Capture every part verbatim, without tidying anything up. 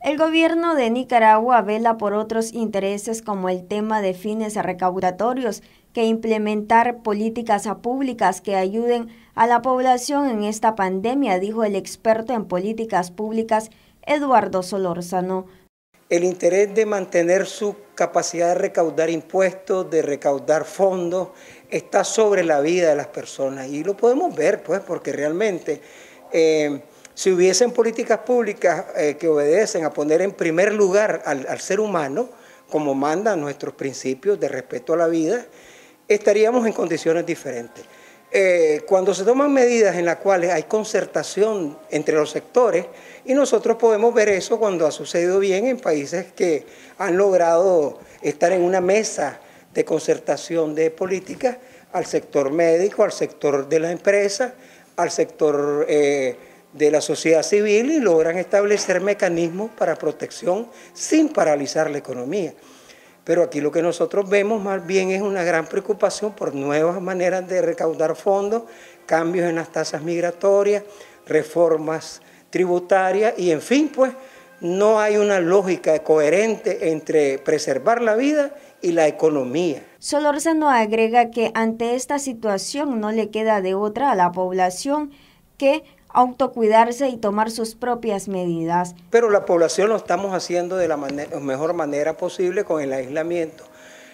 El gobierno de Nicaragua vela por otros intereses como el tema de fines recaudatorios que implementar políticas públicas que ayuden a la población en esta pandemia, dijo el experto en políticas públicas Eduardo Solórzano. El interés de mantener su capacidad de recaudar impuestos, de recaudar fondos, está sobre la vida de las personas y lo podemos ver, pues, porque realmente eh, si hubiesen políticas públicas eh, que obedecen a poner en primer lugar al, al ser humano, como mandan nuestros principios de respeto a la vida, estaríamos en condiciones diferentes. Eh, cuando se toman medidas en las cuales hay concertación entre los sectores, y nosotros podemos ver eso cuando ha sucedido bien en países que han logrado estar en una mesa de concertación de políticas, al sector médico, al sector de la empresa, al sector eh, de la sociedad civil, y logran establecer mecanismos para protección sin paralizar la economía. Pero aquí lo que nosotros vemos más bien es una gran preocupación por nuevas maneras de recaudar fondos, cambios en las tasas migratorias, reformas tributarias y en fin, pues no hay una lógica coherente entre preservar la vida y la economía. Solórzano agrega que ante esta situación no le queda de otra a la población que autocuidarse y tomar sus propias medidas. Pero la población lo estamos haciendo de la manera, mejor manera posible con el aislamiento.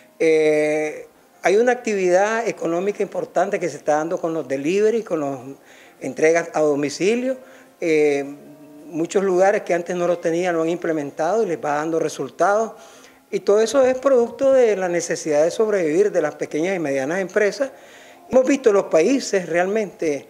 Eh, hay una actividad económica importante que se está dando con los delivery, con las entregas a domicilio. Eh, muchos lugares que antes no lo tenían lo han implementado y les va dando resultados. Y todo eso es producto de la necesidad de sobrevivir de las pequeñas y medianas empresas. Hemos visto los países realmente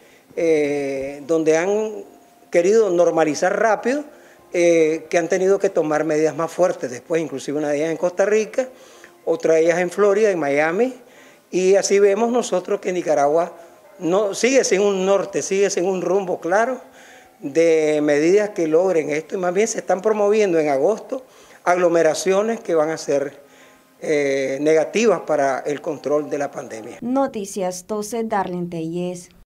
Eh, donde han querido normalizar rápido, eh, que han tenido que tomar medidas más fuertes después, inclusive una de ellas en Costa Rica, otra de ellas en Florida, en Miami, y así vemos nosotros que Nicaragua no, sigue sin un norte, sigue sin un rumbo claro de medidas que logren esto, y más bien se están promoviendo en agosto aglomeraciones que van a ser eh, negativas para el control de la pandemia. Noticias doce, Darlene Tellez.